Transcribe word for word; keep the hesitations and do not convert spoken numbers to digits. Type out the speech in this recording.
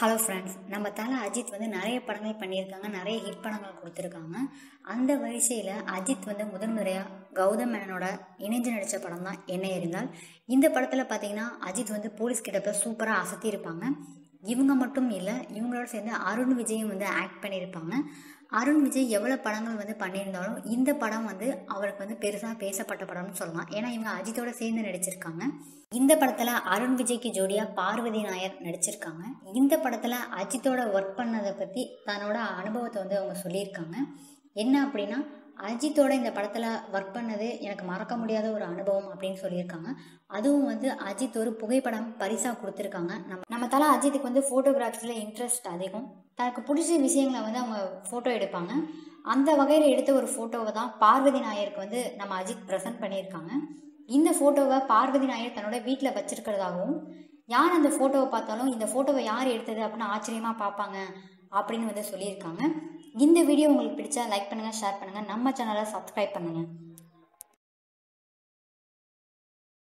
Hello friends, நம்ம தலை அஜித் வந்து நிறைய படங்கள் பண்ணியிருக்காங்க, நிறைய ஹிட் படங்கள் கொடுத்துருக்காங்க. அந்த வரிசையில் அஜித் வந்து முதன் முறையாக கௌதம் மேனனோட இணைஞ்சு நடித்த படம் தான் என்ன இருந்தால். இந்த படத்தில் பார்த்தீங்கன்னா அஜித் வந்து போலீஸ் கிட்டப்ப சூப்பராக அசத்தியிருப்பாங்க. இவங்க மட்டும் இல்லை, இவங்களோட சேர்ந்து அருண் விஜயும் வந்து ஆக்ட் பண்ணியிருப்பாங்க. அருண் விஜய் எவ்வளோ படங்கள் வந்து பண்ணியிருந்தாலும் இந்த படம் வந்து அவருக்கு வந்து பெருசாக பேசப்பட்ட படம்னு சொல்லலாம். ஏன்னா இவங்க அஜித்தோட சேர்ந்து நடிச்சிருக்காங்க. இந்த படத்தில் அருண் விஜய்க்கு ஜோடியாக பார்வதி நாயர் நடிச்சிருக்காங்க. இந்த படத்தில் அஜித்தோட ஒர்க் பண்ணதை பற்றி தன்னோட அனுபவத்தை வந்து அவங்க சொல்லியிருக்காங்க. என்ன அப்படின்னா, அஜித்தோட இந்த படத்தில் ஒர்க் பண்ணது எனக்கு மறக்க முடியாத ஒரு அனுபவம் அப்படின்னு சொல்லியிருக்காங்க. அதுவும் வந்து அஜித் ஒரு புகைப்படம் பரிசாக கொடுத்துருக்காங்க. நம்ம நம்ம தலை அஜித்துக்கு வந்து ஃபோட்டோகிராஃபிஸில் இன்ட்ரெஸ்ட் அதிகம். தனக்கு பிடிச்ச விஷயங்களை வந்து அவங்க ஃபோட்டோ எடுப்பாங்க. அந்த வகையில் எடுத்த ஒரு ஃபோட்டோவை தான் பார்வதி நாயருக்கு வந்து நம்ம அஜித் ப்ரெசென்ட் பண்ணியிருக்காங்க. இந்த ஃபோட்டோவை பார்வதி நாயர் தன்னோட வீட்டில் வச்சிருக்கிறதாகவும், யார் அந்த ஃபோட்டோவை பார்த்தாலும் இந்த ஃபோட்டோவை யார் எடுத்தது அப்படின்னு ஆச்சரியமாக பார்ப்பாங்க அப்படின்னு வந்து சொல்லியிருக்காங்க. இந்த வீடியோ உங்களுக்கு பிடிச்சா லைக் பண்ணுங்கள், ஷேர் பண்ணுங்கள், நம்ம சேனலை சப்ஸ்கிரைப் பண்ணுங்கள்.